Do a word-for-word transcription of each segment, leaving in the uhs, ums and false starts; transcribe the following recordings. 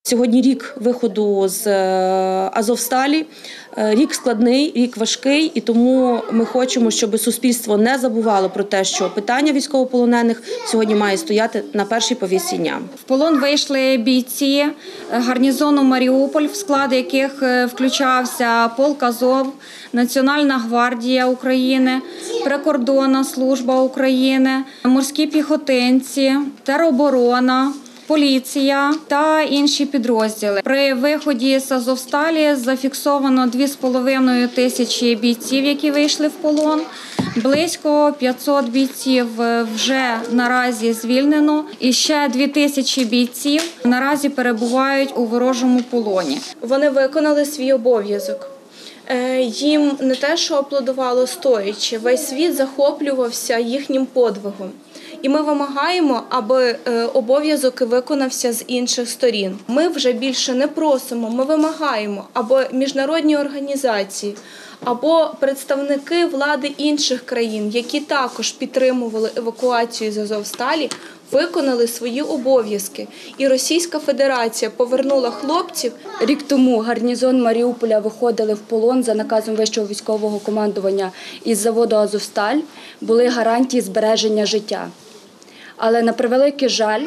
Сьогодні рік виходу з Азовсталі, рік складний, рік важкий, і тому ми хочемо, щоб суспільство не забувало про те, що питання військовополонених сьогодні має стояти на першій повістці дня. В полон вийшли бійці гарнізону Маріуполь, в склад яких включався полк Азов, Національна гвардія України, Прикордонна служба України, морські піхотинці, тероборона, поліція та інші підрозділи. При виході з Азовсталі зафіксовано дві з половиною тисячі бійців, які вийшли в полон. Близько п'ятсот бійців вже наразі звільнено, і ще дві тисячі бійців наразі перебувають у ворожому полоні. Вони виконали свій обов'язок. Їм не те, що аплодувало стоячи, весь світ захоплювався їхнім подвигом. І ми вимагаємо, аби обов'язок виконався з інших сторін. Ми вже більше не просимо, ми вимагаємо, аби міжнародні організації, або представники влади інших країн, які також підтримували евакуацію з Азовсталі, виконали свої обов'язки. І Російська Федерація повернула хлопців. Рік тому гарнізон Маріуполя виходили в полон за наказом Вищого військового командування із заводу «Азовсталь». Були гарантії збереження життя. Але, на превеликий жаль,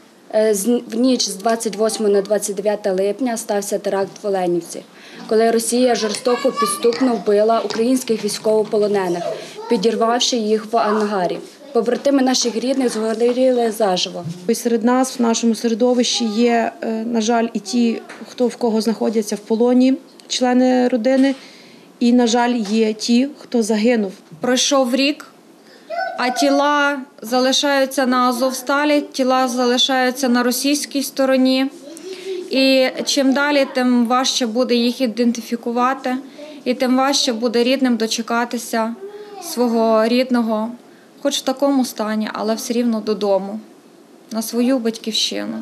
в ніч з двадцять восьмого на двадцять дев'яте липня стався теракт в Оленівці, коли Росія жорстоко підступно вбила українських військовополонених, підірвавши їх в ангарі. Побратими наших рідних згоріли заживо. І серед нас, в нашому середовищі, є, на жаль, і ті, хто в кого знаходяться в полоні, члени родини, і, на жаль, є ті, хто загинув. Пройшов рік, а тіла залишаються на Азовсталі, тіла залишаються на російській стороні. І чим далі, тим важче буде їх ідентифікувати, і тим важче буде рідним дочекатися свого рідного, хоч в такому стані, але все рівно додому, на свою батьківщину.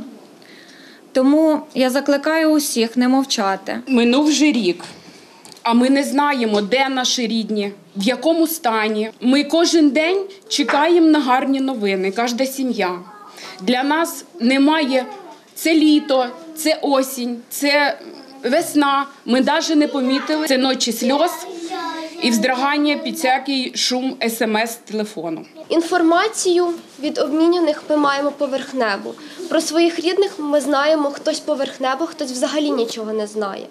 Тому я закликаю усіх не мовчати. Минув вже рік, а ми не знаємо, де наші рідні, в якому стані. Ми кожен день чекаємо на гарні новини, кожна сім'я. Для нас немає це літо, це осінь, це весна. Ми навіть не помітили. Це ночі сльоз і вздрагання під всякий шум смс телефону. Інформацію від обмінюваних ми маємо поверхневу. Про своїх рідних ми знаємо, хтось поверхнево, хтось взагалі нічого не знає.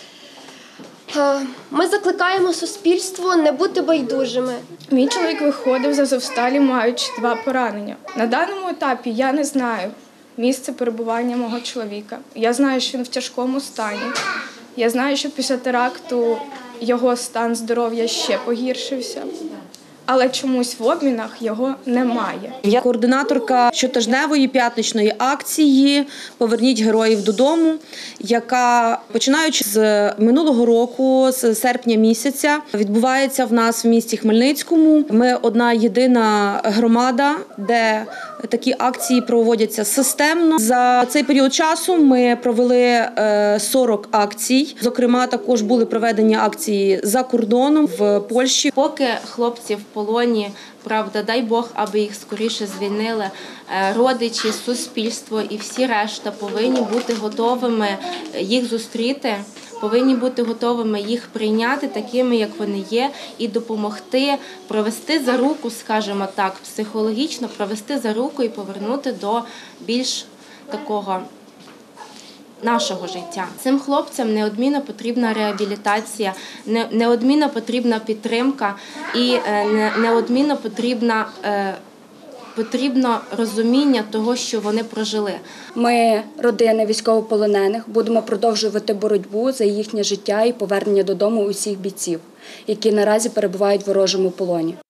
Ми закликаємо суспільство не бути байдужими. Мій чоловік виходив з Азовсталі, маючи два поранення. На даному етапі я не знаю місце перебування мого чоловіка. Я знаю, що він в тяжкому стані. Я знаю, що після теракту його стан здоров'я ще погіршився. Але чомусь в обмінах його немає. Я координаторка щотижневої п'ятничної акції «Поверніть героїв додому», яка, починаючи з минулого року, з серпня місяця, відбувається в нас в місті Хмельницькому. Ми одна єдина громада, де такі акції проводяться системно. За цей період часу ми провели сорок акцій. Зокрема, також були проведені акції за кордоном, в Польщі. Поки хлопці в полоні, правда, дай Бог, аби їх скоріше звільнили, родичі, суспільство і всі решта повинні бути готовими їх зустріти, повинні бути готовими їх прийняти такими, як вони є, і допомогти провести за руку, скажімо так, психологічно провести за руку і повернути до більш такого нашого життя. Цим хлопцям неодмінно потрібна реабілітація, неодмінно потрібна підтримка і неодмінно потрібна, потрібно розуміння того, що вони прожили. Ми, родини військовополонених, будемо продовжувати боротьбу за їхнє життя і повернення додому усіх бійців, які наразі перебувають в ворожому полоні.